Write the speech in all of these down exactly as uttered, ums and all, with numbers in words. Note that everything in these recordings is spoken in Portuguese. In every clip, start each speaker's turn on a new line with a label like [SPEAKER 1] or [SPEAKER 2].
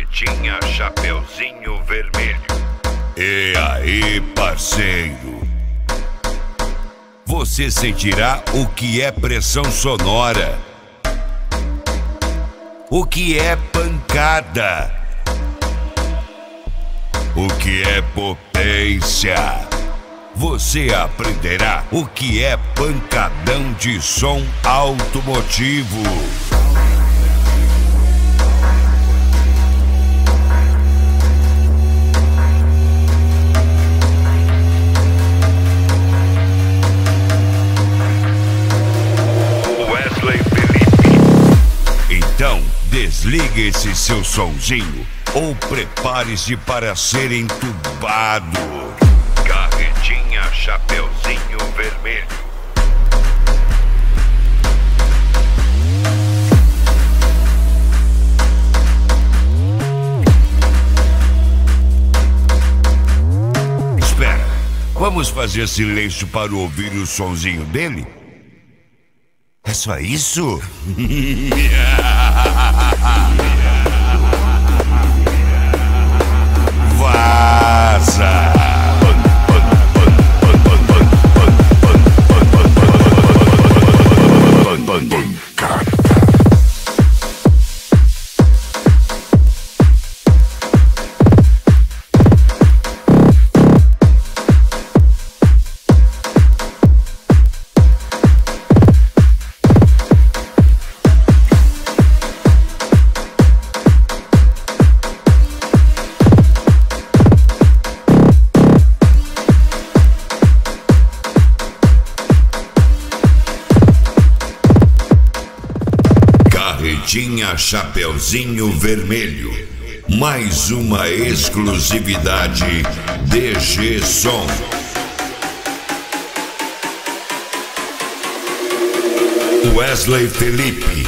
[SPEAKER 1] Carretinha Chapeuzinho Vermelho.
[SPEAKER 2] E aí, parceiro? Você sentirá o que é pressão sonora, o que é pancada, o que é potência. Você aprenderá o que é pancadão de som automotivo.
[SPEAKER 1] Wesley Felipe.
[SPEAKER 2] Então, desligue esse seu sonzinho ou prepare-se para ser entubado.
[SPEAKER 1] Carretinha Chapeuzinho Vermelho.
[SPEAKER 2] Espera, vamos fazer silêncio para ouvir o sonzinho dele? É só isso? Vaza! Carretinha Chapeuzinho Vermelho. Mais uma exclusividade D G Som. Wesley Felipe.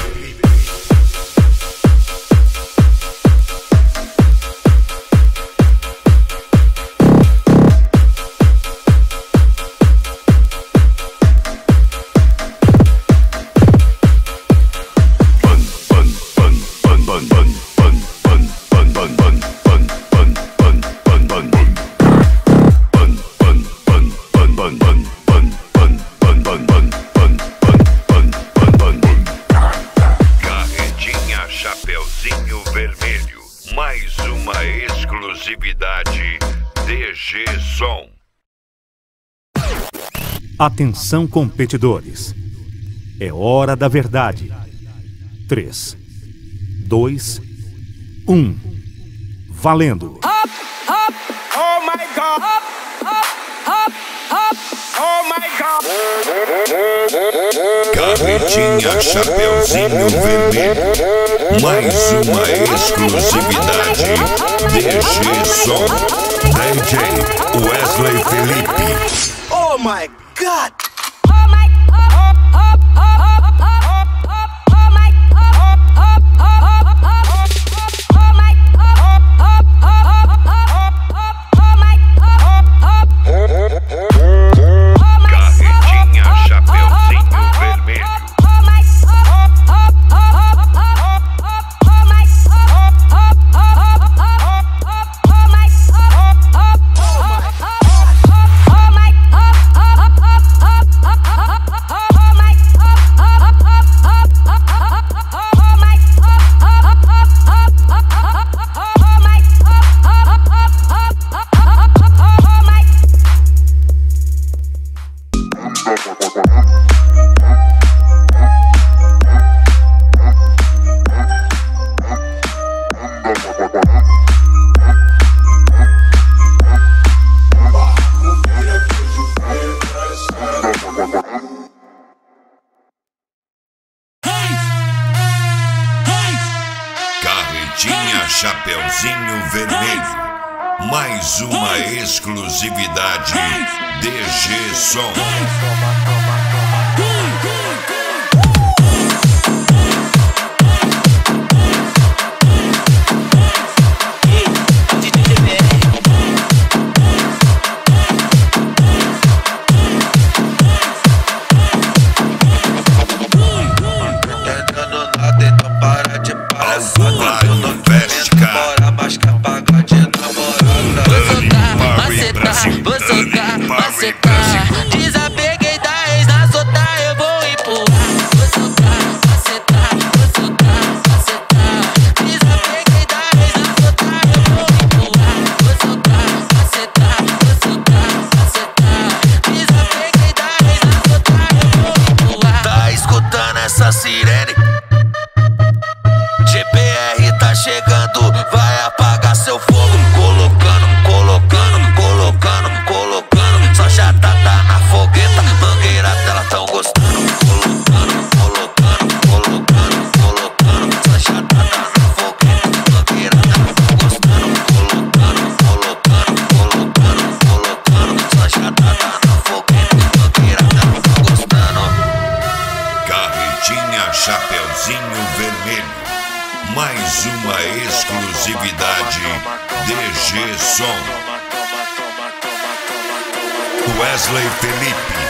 [SPEAKER 2] Carretinha Chapeuzinho Vermelho. Mais uma exclusividade D G Som.
[SPEAKER 3] Atenção, competidores. É hora da verdade. três, dois, um. Valendo!
[SPEAKER 4] Up, up, oh my God! Up, up, up, up, oh my God!
[SPEAKER 2] Carretinha Chapeuzinho Vermelho. Mais uma exclusividade D G Som. D J Wesley Felipe.
[SPEAKER 4] Oh my God!
[SPEAKER 1] Carretinha Chapeuzinho Vermelho.
[SPEAKER 2] Carretinha Chapeuzinho Vermelho. Mais uma exclusividade D G Som.
[SPEAKER 5] Entendendo nada, então para de palhaçada.
[SPEAKER 2] Alto Vale Fest, cara. Vermelho. Mais uma exclusividade D G Som. Wesley Felipe.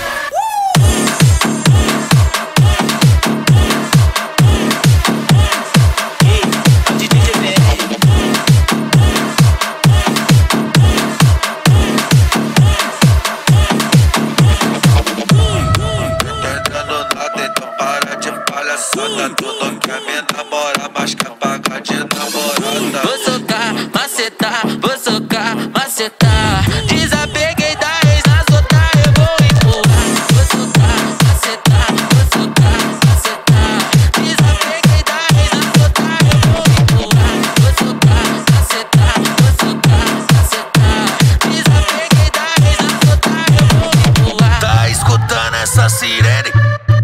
[SPEAKER 5] Tudo que a minha namora, mas quer pagar de namorada. Vou socar, macetar, vou socar, macetar. Desapeguei da ex, na solta eu vou empurrar. Vou socar, macetar, vou socar, macetar. Desapeguei da ex, na solta eu vou empurrar. Vou socar, macetar, vou socar, macetar. Desapeguei da ex, na solta eu vou empurrar. Tá escutando essa sirene?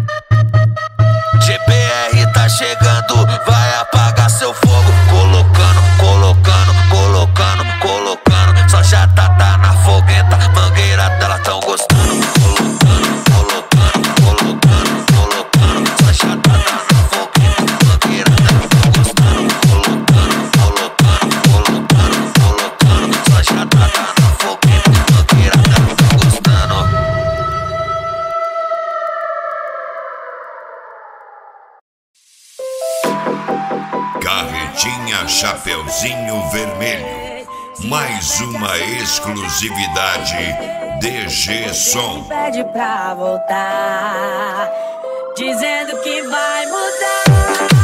[SPEAKER 5] G P R tá chegando, vai apagar seu fogo. Colocando, colocando, colocando, colocando. Só já tá, tá na fogueta, mangueira dela tão gostando. Colocando, colocando, colocando, colocando. Só já tá, tá na fogueta, mangueira dela tão gostando. Colocando, colocando, colocando, colocando. Só já tá, tá na fogueta, mangueira dela tão gostando.
[SPEAKER 2] Carretinha Chapeuzinho Vermelho. Mais uma exclusividade D G Som.
[SPEAKER 6] Pede pra voltar, dizendo que vai mudar.